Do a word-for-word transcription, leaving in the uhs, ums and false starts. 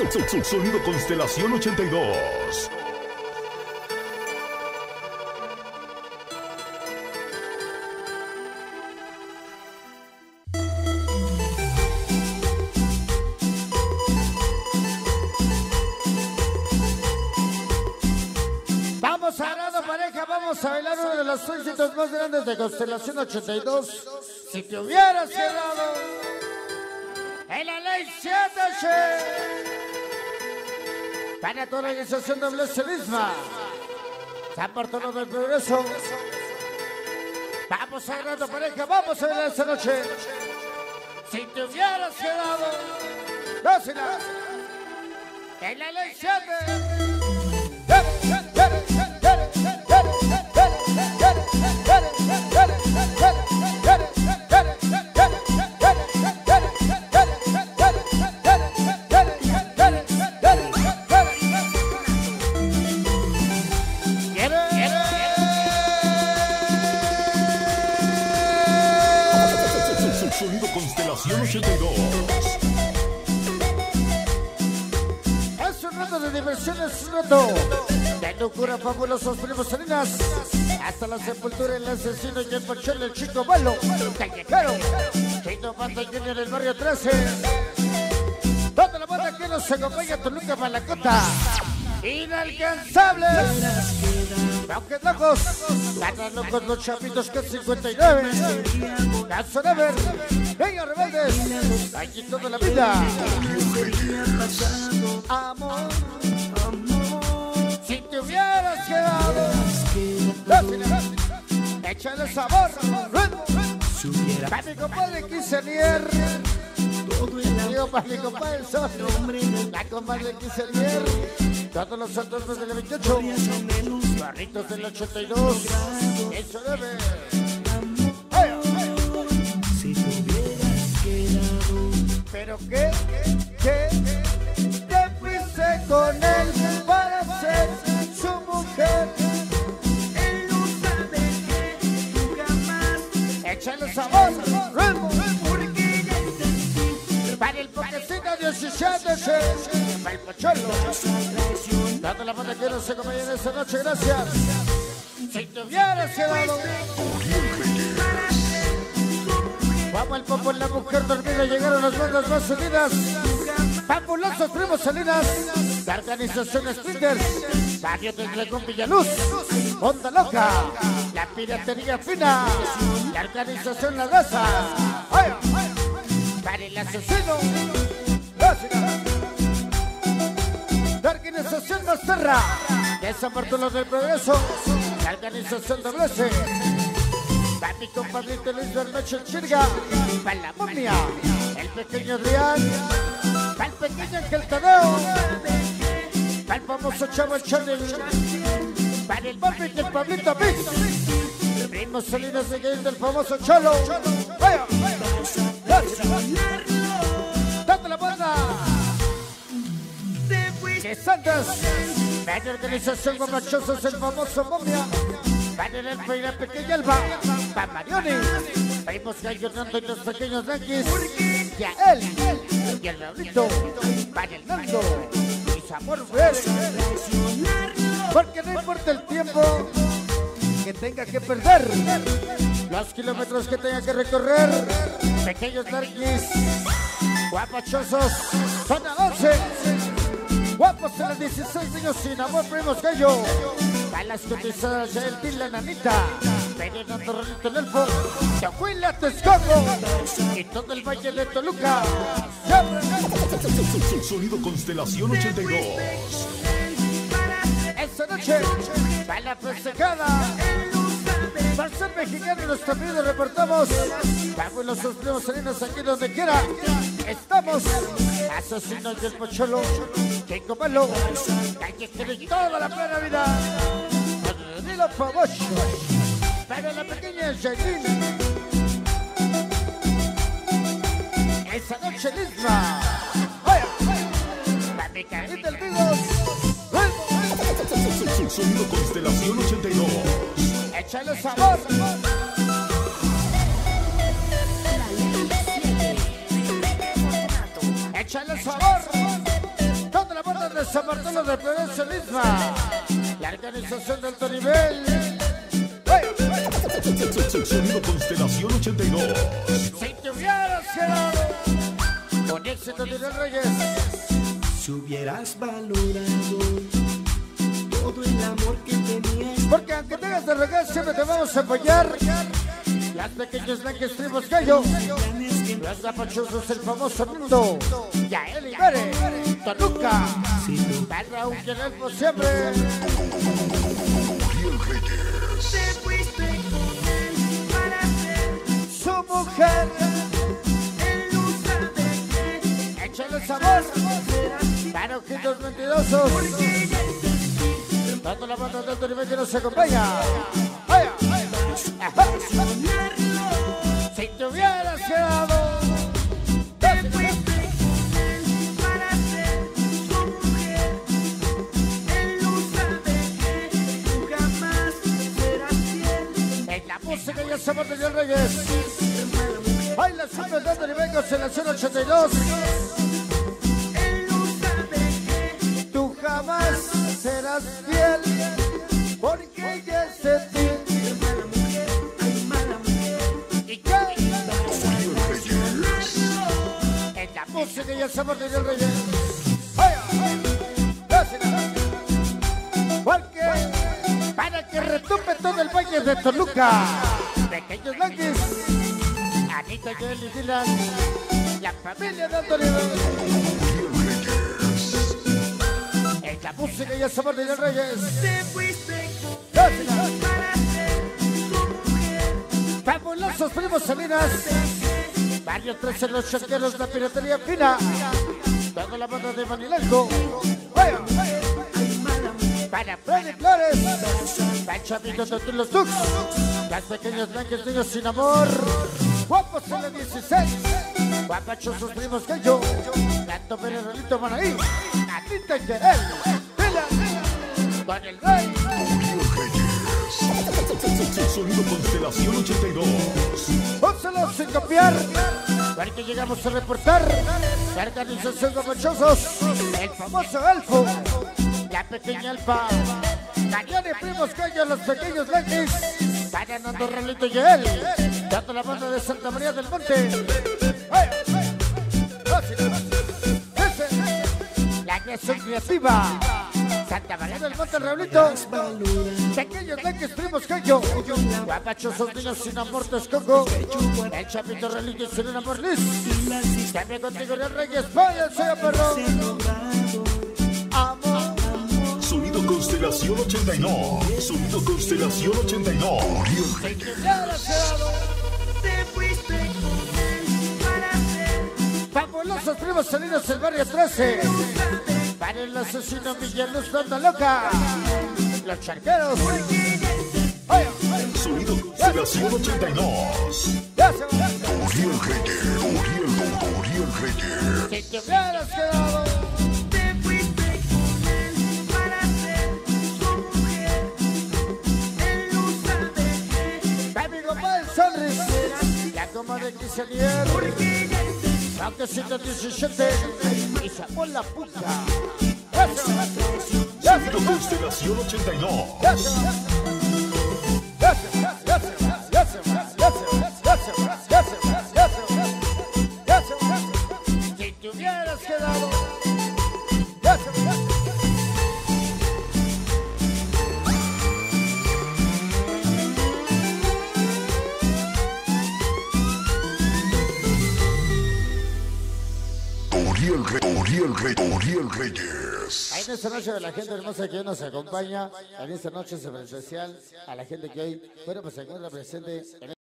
Sonido Constelación ochenta y dos. Vamos sagrado pareja, vamos a bailar uno de los éxitos más grandes de Constelación ochenta y dos. Si te hubieras quedado en la ley siete, para tu organización de Blessed misma, San Bartolo del Progreso. Vamos sagrado pareja, vamos a bailar esta noche. Si te hubieras quedado, no si no, en la ley siete. Sonido Constelación ochenta y dos. Es un rato de diversión, es un rato de locura, fabulosos primos Salinas. Hasta la sepultura, el asesino y el pochón, el chico malo, callejero, Chino Banda Junior del barrio trece. Toda la banda que nos acompaña, Toluca, Malacota. Inalcanzables, aunque locos, ganan locos los chapitos que es cincuenta y nueve. Caso Never, venga rebeldes, aquí toda la vida. Amor, si te hubieras quedado, échale sabor. Para mi compadre Quisenier, digo para mi compadre Sol, la compadre Quisenier. Todos los santos del veintiocho, barritos del ochenta y dos, eso debe. ¡Ay, ay! Si te hubieras quedado, pero qué, qué, te fuiste con él para ser su mujer. él no sabe que tú jamás, Échale sabor, ritmo, porque ya entendí para el poquecito diecisiete, para el pocholo. Dando la banda que nos acompaña en esta noche, gracias. Si te hubieras quedado, vamos al popo en la mujer dormida, llegaron las bandas más unidas. Fabulosos primos Salinas, la organización Sprinters, Barrio del Dragón Villaluz, Onda Loca, la piratería fina, la organización La Raza, ¡ay! Para el asesino, la organización Masterra, de San Bartolo del Progreso, la organización de Blese, para mi compadrito Luis Bermecho Chirga, para la momia, el pequeño Adrián, para el pequeño Ángel Tadeo, para el famoso chavo el Charlie, para el papi y el Pablito Mix, primos Salinas de Game del famoso Cholo, vaya, date la banda, que Santas, para la organización Guamachosos, el famoso momia, para el Elfa y la pequeña Alba, para Marioni, primos Gallonando y los pequeños Yankees, y a él, y el Raulito, para el Nando, y Sabor Verde, porque no importa el tiempo que tenga que perder, los kilómetros que tenga que recorrer, pequeños Yankees, guapachosos, zona once, guapos en los dieciséis niños sin amor, primos gallo. A las cotizadas ya el Til, la nanita, Fernando Rolito el Elfo, Tehuila, Texcoco y todo el Valle de Toluca. Sonido Constelación ochenta y dos. Esta noche, para la festejada, para ser mexicano, nuestro apellido reportamos. Fabulosos primos Salinas aquí donde quiera. Estamos, asesinos del pocholo, Chico Malo, callejero y toda la plena vida. Dilo Famoso, para la pequeña Jailin. Esa noche misma, para mi carita el Vigos. Sonido Constelación ochenta y dos. Échale sabor. Échale sabor. San Bartolo de Florencia Lisma. La organización de alto nivel. Sonido Constelación ochenta y dos. Si te hubieras quedado con éxito de los Reyes. Si hubieras valorado todo el amor que tenías. Porque aunque tengas de regar, siempre te vamos a apoyar. Las pequeñas blancas tribus gallo. Los gapachosos, el famoso mundo. Yael Ibere, Toluca. Para un querer por siempre. Te fuiste con él para ser Su mujer. él no sabe que Échale sabor. serás Para ojitos mentirosos. porque ella es Tanto la banda de alto nivel que nos acompaña. Vaya, vaya. Ajá. Si te hubieras quedado. Te fuiste con él para ser su mujer. Él no sabe que tú jamás serás fiel. En la música y el sabor de Dios Reyes. Baila siempre de alto nivel Constelación ochenta y dos. Él no sabe que Tú jamás serás fiel. Porque ella es de ti. eres mala mujer, ay mala mujer. ¿Y qué? En la música y el sabor de Dios Reyes. Vaya, gracias. Porque para que retumbe todo el valle de Toluca. Pequeños Blanquis. Anita, Joel y Dylan. La familia de alto nivel. En la música y el sabor de Dios Reyes. Te fuiste con Gracias. para ser su mujer. Fabulosos primos Salinas. Barrio trece, los chanqueros, la piratería fina. Toda la banda de Manilanco. Vaya, Ay mala mujer. para Freddy Flores. Para Chavito de los Dux. Las pequeñas blancas niños sin amor. Guapos en la dieciséis. Guapachosos primos que yo. Gato Pérez, Rolito Manaí. Anita y Yerel. Vela. Con el rey. Sonido Constelación ochenta y dos. Pónselo sin copiar. Porque llegamos a reportar. La organización Gapachosos. El famoso elfo. La pequeña alfa. Mariana y primos callos, los pequeños blancos. Vayan dando Rolito y él. Dando la banda de Santa María del Monte. ¡Vaya! La creación creativa. Santa María del Monte, Raulito. Pequeños blancos, primos callo. Guapachosos niños sin amor, Texcoco. El Chapito Relito sin un amor, Liz. También contigo, Real Reyes. Vaya, soy perro. Amor. Sonido Constelación ochenta y dos. Sonido Constelación ochenta y dos. Si te hubieras quedado. Te fuiste con él para ser Fabulosos primos salidos del barrio trece. Para el asesino Villaluz, banda loca. Los charqueros. Vaya, Sonido Constelación ochenta y dos. ya se va. Uriel Reyes. Uriel, Uriel Reyes. Si te hubieras quedado. Te fuiste con él para ser su mujer. Él no sabe que Amigo Paul Sonris. La coma de Quisenier. porque ella es Aunque ciento diecisiete. Y sacó la puta. Ya se va. Ya se Sonido va. Constelación ochenta y dos. Ya se va. Ya se va. Ya se va. Ya se va. Ya se va. Ya se va. Ya se va. Ya se va. Ya se va. Si te hubieras quedado. Ya se va. Uriel Reyes. Uriel Reyes. Uriel Reyes. En esta noche, a la gente hermosa que hoy nos acompaña, en esta noche especial, a la gente que hoy, bueno, pues se encuentra presente en